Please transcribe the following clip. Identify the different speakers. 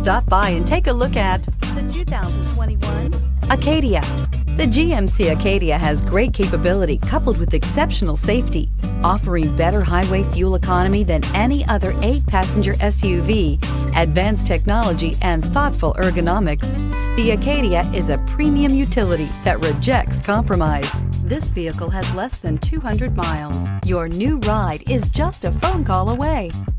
Speaker 1: Stop by and take a look at the 2021 Acadia. The GMC Acadia has great capability coupled with exceptional safety, offering better highway fuel economy than any other 8-passenger SUV, advanced technology, and thoughtful ergonomics. The Acadia is a premium utility that rejects compromise. This vehicle has less than 200 miles. Your new ride is just a phone call away.